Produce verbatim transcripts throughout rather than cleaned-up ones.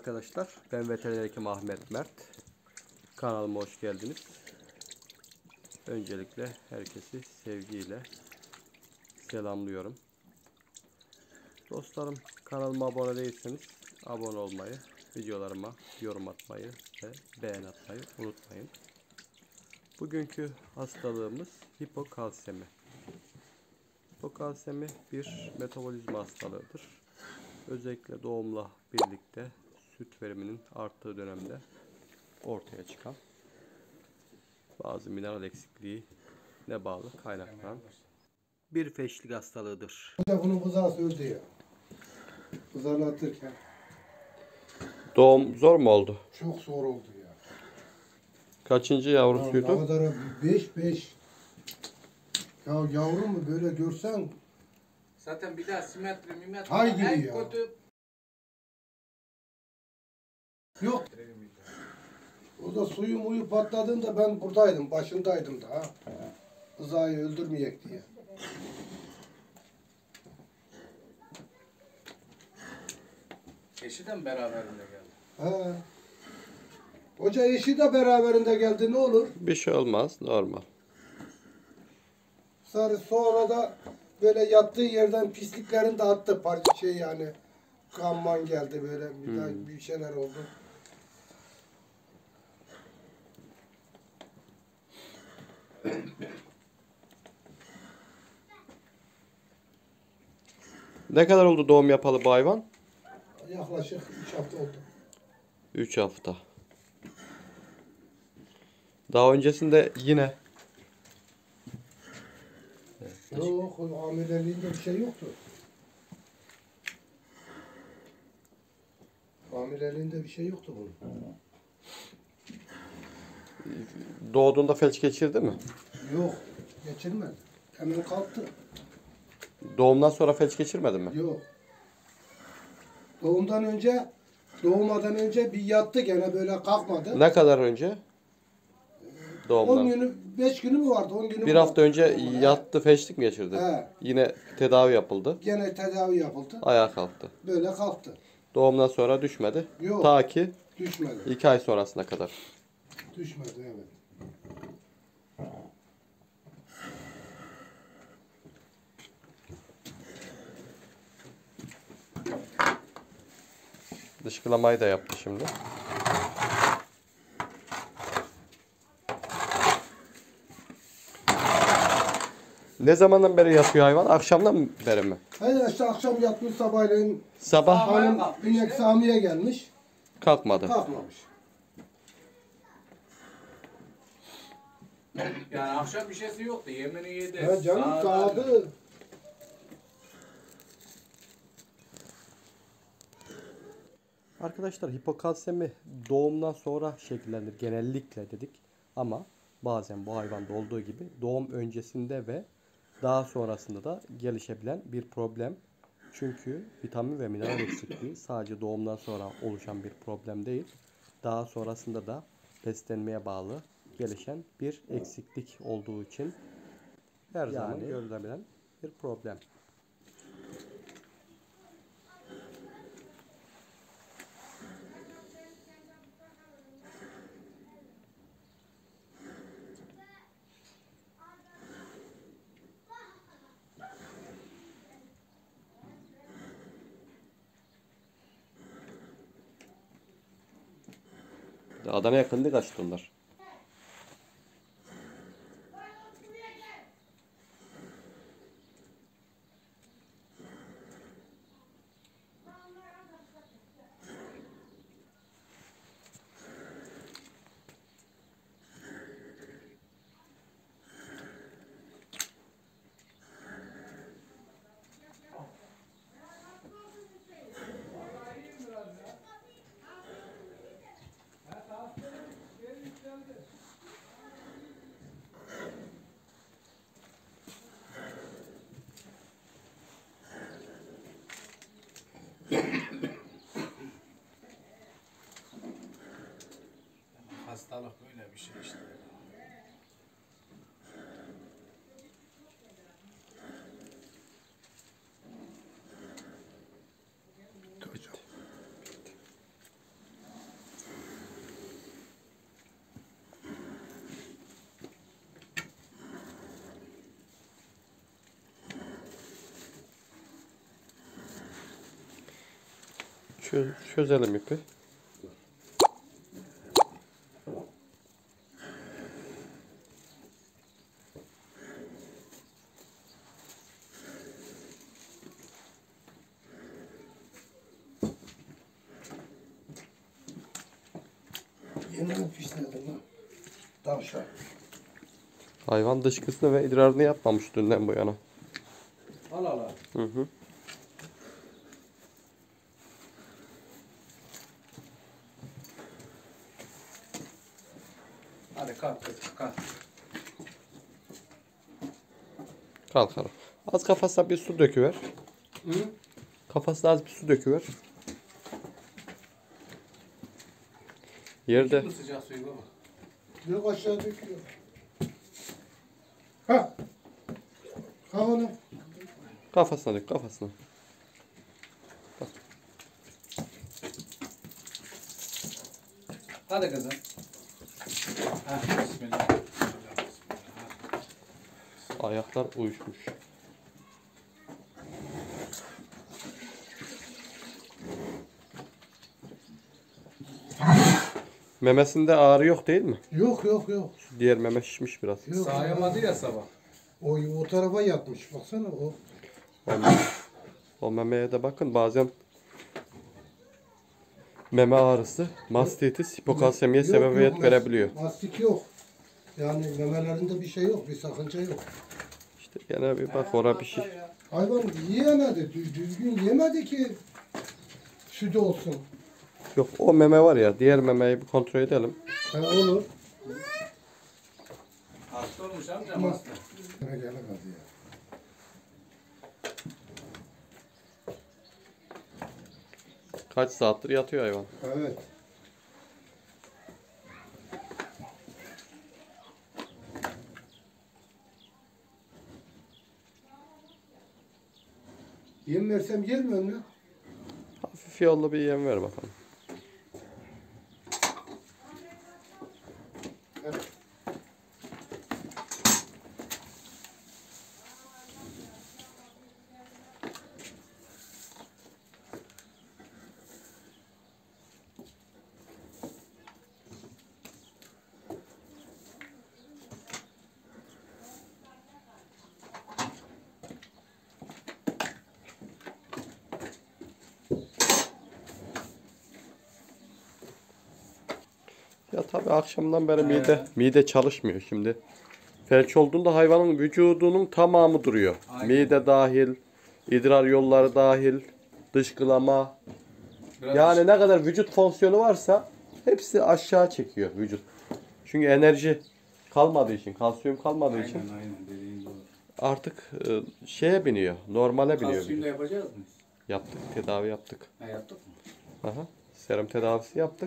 Arkadaşlar, ben veteriner hekim Ahmet Mert. Kanalıma hoş geldiniz. Öncelikle herkesi sevgiyle selamlıyorum. Dostlarım, kanalıma abone değilseniz abone olmayı, videolarıma yorum atmayı ve beğen atmayı unutmayın. Bugünkü hastalığımız hipokalsemi. Hipokalsemi bir metabolizma hastalığıdır. Özellikle doğumla birlikte süt veriminin arttığı dönemde ortaya çıkan bazı mineral eksikliğine bağlı kaynaklanan bir feşlik hastalığıdır. Bunun buzağısı öldü ya. Buzağlatırken. Doğum zor mu oldu? Çok zor oldu ya. Kaçıncı yavrusuydu? Ya, ne kadar beş beş. Ya yavrum mu böyle görsen. Zaten bir daha simetri mimetri Hay gibi en ya. kötü. Yok. O da suyu muyu patladığında ben buradaydım. Başındaydım da ha. Buzağıyı öldürmeyek diye. Eşi de mi beraberinde geldi? He. Hoca eşi de beraberinde geldi, ne olur? Bir şey olmaz, normal. Sonra, sonra da böyle yattığı yerden pisliklerini de attı. Parça şey yani. Kanman geldi böyle. Bir, daha bir şeyler oldu. Ne kadar oldu doğum yapalı bu hayvan? Yaklaşık üç hafta oldu. üç hafta. Daha öncesinde yine Yok, hamileliğinde bir şey yoktu. Hamileliğinde bir şey yoktu bunun. doğduğunda felç geçirdi mi? Yok, geçirmedi. Hemen kalktı. Doğumdan sonra felç geçirmedi mi? Yok. Doğumdan önce, doğmadan önce bir yattı gene böyle kalkmadı. Ne kadar önce? on Doğumdan. günü, beş günü mü vardı? on günü Bir mü hafta vardı? önce Doğumdan. yattı, felçlik mi geçirdi? He. Yine tedavi yapıldı. Gene tedavi yapıldı. Ayağa kalktı. Böyle kalktı. Doğumdan sonra düşmedi. Yok. Ta ki Düşmedi. iki ay sonrasına kadar. Düşmedi, evet. Dışkılamayı da yaptı şimdi. Ne zamandan beri yatıyor hayvan? Akşamdan beri mi? Hayır işte akşam yatmış, sabahleyin Sabah hanım kalkmış inek işte. sağmaya gelmiş. kalkmadı. Kalkmamış. Yani akşam bir şeysi yoktu. Yemini yedi. Ya canım Sağdan- sağdı. Arkadaşlar, hipokalsemi doğumdan sonra şekillenir genellikle dedik. Ama bazen bu hayvanda olduğu gibi doğum öncesinde ve daha sonrasında da gelişebilen bir problem. Çünkü vitamin ve mineral eksikliği sadece doğumdan sonra oluşan bir problem değil. Daha sonrasında da beslenmeye bağlı gelişen bir eksiklik olduğu için her zaman görülebilen bir problem. Adana yakında kaçtı onlar. Hastalık böyle bir şey işte. Çöz, çözelim ipi. Yeni mi pişirdin lan? Tavşan. Hayvan dışkısını ve idrarını yapmamış dünden bu yana. Al al al. Hı hı. Hadi kalk kızım kalk. Kalkalım. Az kafasına bir su döküver. Hı? Kafasına az bir su döküver. Yerde Kim bu sıcak suyu baba? Yok aşağı döküyor. Ha. Ha onu. kafasına dök kafasına. Hadi kızım. Ha, bismillah. Ayaklar uyuşmuş. Memesinde ağrı yok değil mi? Yok yok yok. Diğer meme şişmiş biraz. Yok. Sağyamadı ya sabah. O, o tarafa yatmış. Baksana o. O, meme- o memeye de bakın bazen meme ağrısı, mastitis, hipokalsemiye Yok, sebebiyet yok, verebiliyor. Mastik yok. Yani memelerinde bir şey yok. Bir sakınca yok. İşte gene bir bak ora bir şey. Hayvan yiyemedi. dü- Düzgün yemedi ki sütü olsun. Yok o meme var ya diğer memeyi bir kontrol edelim. Ha, olur. Hasta olmuş amcam Ama- hasta. Ne gelemedi ya. Kaç saattir yatıyor hayvan. Evet. Yem versem yer mi önüne? Hafif yollu bir yem ver bakalım. Evet. Ya tabii akşamdan beri Ee. mide mide çalışmıyor şimdi. Felç olduğunda hayvanın vücudunun tamamı duruyor. Aynen. Mide dahil, idrar yolları dahil, dışkılama. Biraz Yani ne kadar vücut fonksiyonu varsa hepsi aşağı çekiyor vücut. Çünkü enerji kalmadığı için, kalsiyum kalmadığı için Aynen aynen dediğin doğru. artık e, şeye biniyor, normale biniyor Kalsiyumla vücut. yapacağız mı? Yaptık, tedavi yaptık. Ha yaptık mı? Aha, serum tedavisi yaptık.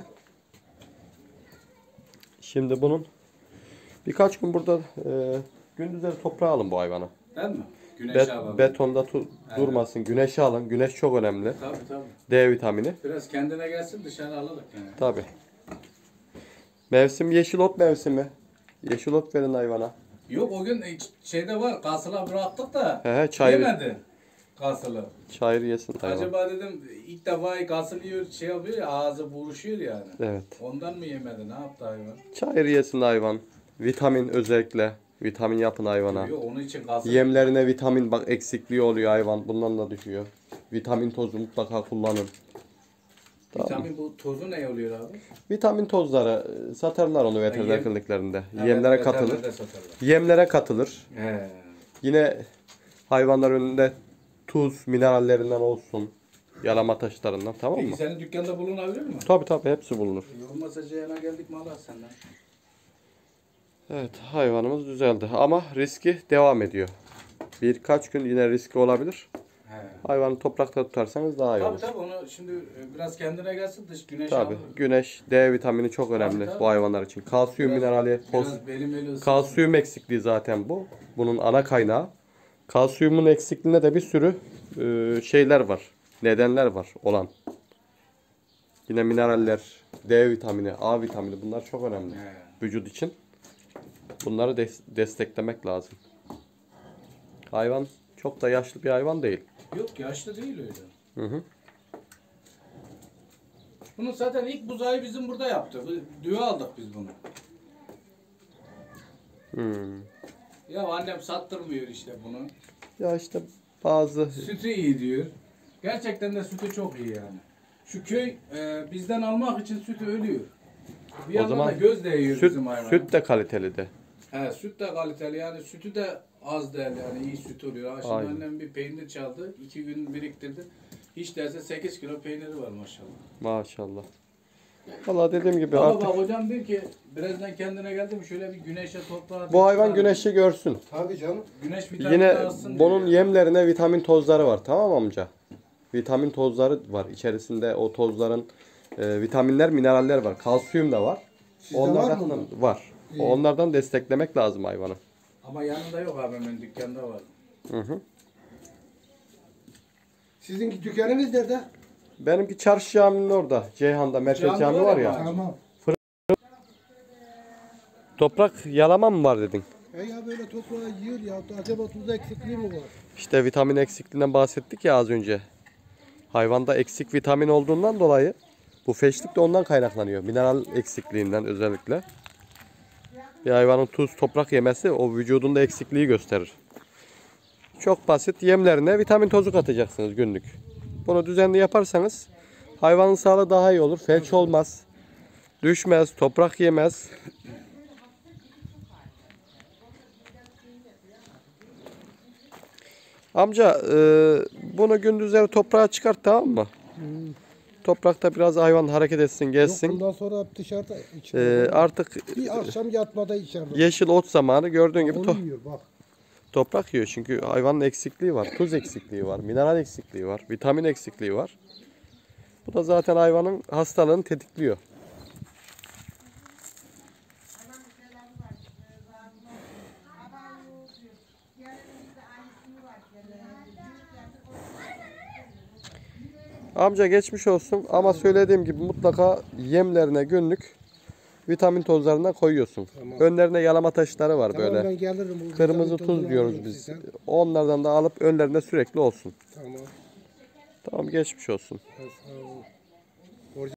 Şimdi bunun birkaç gün burada e, gündüzleri toprağa alın bu hayvanı. Değil mi? Güneş Bet- alalım. betonda tu- durmasın, güneşe alın. Güneş çok önemli. Tabii tabii. D vitamini. Biraz kendine gelsin dışarı alalım yani. Tabi. Mevsim yeşil ot mevsimi. Yeşil ot verin hayvana. Yok o gün e, şeyde var kasıla bıraktık da He he çayır, yemedi kasılı. çayır yesin hayvan. Acaba dedim ilk defa kasıl yiyor şey yapıyor ya ağzı buruşuyor yani. Evet. Ondan mı yemedi ne yaptı hayvan? Çayır yesin hayvan. Vitamin özellikle. Vitamin yapın hayvana. Yok onun için kasıl. Yemlerine vitamin bak eksikliği oluyor hayvan. Bundan da düşüyor. Vitamin tozu mutlaka kullanın. Tamam. Vitamin bu tozu ne oluyor abi? Vitamin tozları e, satarlar onu veteriner yem- kliniklerinde. Evet, Yemlere katılır. veterinerde satarlar. Yemlere katılır. He. Yine hayvanlar önünde tuz, minerallerinden olsun. Yalama taşlarından tamam Peki mı? senin dükkanda bulunabilir mi? Tabi tabi hepsi bulunur. Olmasa Ceyhan'a geldik mi Allah senden? Evet hayvanımız düzeldi ama riski devam ediyor. Birkaç gün yine riski olabilir. He. Hayvanı toprakta tutarsanız daha iyi Tabii olur. tabii onu şimdi e, biraz kendine gelsin dış güneş Tabi alır. güneş, D vitamini çok önemli tabii. bu hayvanlar için. Kalsiyum Biraz- minerali, fos- Biraz belim eli ısınsın. kalsiyum eksikliği zaten bu. Bunun ana kaynağı. Kalsiyumun eksikliğine de bir sürü e, şeyler var. Nedenler var olan. Yine mineraller, D vitamini, A vitamini bunlar çok önemli He. vücut için. Bunları des- desteklemek lazım. Hayvan çok da yaşlı bir hayvan değil. Yok yaşlı değil öyle. Hı hı. Bunu zaten ilk buzağı bizim burada yaptı. Bu- Düve aldık biz bunu. Hmm. Ya annem sattırmıyor işte bunu. Ya işte bazı Sütü iyi diyor. Gerçekten de sütü çok iyi yani. Şu köy e, bizden almak için sütü ölüyor. Bir O yandan zaman da göz değiyor süt, bizim hayvana. süt de kaliteli de. He, süt de kaliteli yani sütü de az değil yani iyi süt oluyor. Ha, şimdi Aynen. annem bir peynir çaldı. iki gün biriktirdi. Hiç derse sekiz kilo peyniri var maşallah. Maşallah. Vallahi dediğim gibi Ama artık bak hocam diyor ki birazdan kendine geldim şöyle bir güneşe toprağa. bu hayvan çıkar. güneşi görsün. Tabii canım. Güneş vitamini Yine alsın bunun diyor. yemlerine vitamin tozları var, tamam mı amca? Vitamin tozları var. İçerisinde o tozların e, vitaminler, mineraller var. Kalsiyum da var. Sizde var Onlardan mı bunlar? var. İyi. Onlardan desteklemek lazım hayvanı. Ama yanında yok abimin dükkanda var. Hı hı. Sizinki dükkanınız nerede? Benimki çarşı caminin orada. Ceyhan'da merkez Cami cami var var ya, ya. var. Tamam. Toprak yalama mı var dedin? E ya böyle toprağı yiyor ya. Acaba tuz eksikliği mi var? İşte vitamin eksikliğinden bahsettik ya az önce. Hayvanda eksik vitamin olduğundan dolayı bu feşlik de ondan kaynaklanıyor. Mineral eksikliğinden özellikle. Bir hayvanın tuz, toprak yemesi o vücudunda eksikliği gösterir. Çok basit, yemlerine vitamin tozu katacaksınız günlük. Bunu düzenli yaparsanız hayvanın sağlığı daha iyi olur. Felç olmaz. Düşmez, toprak yemez. Amca e, bunu gündüzleri toprağa çıkart, tamam mı? Toprakta biraz hayvan hareket etsin, Yok, gezsin. bundan sonra hep dışarıda E, içeride. artık Bir akşam yatmada içeride. yeşil ot zamanı gördüğün gibi to- Onu yiyor bak. toprak yiyor. Çünkü hayvanın eksikliği var. Tuz eksikliği var. Mineral eksikliği var. Vitamin eksikliği var. Bu da zaten hayvanın hastalığını tetikliyor. Amca geçmiş olsun ama söylediğim gibi mutlaka yemlerine günlük vitamin tozlarına koyuyorsun. Tamam. Önlerine yalama taşları var Tamam, böyle. ben gelirim. Bu Kırmızı vitamin tuz tozunu diyoruz alırım biz. sizden. Onlardan da alıp önlerine sürekli olsun. Tamam. Tamam, geçmiş olsun. Sağ olun.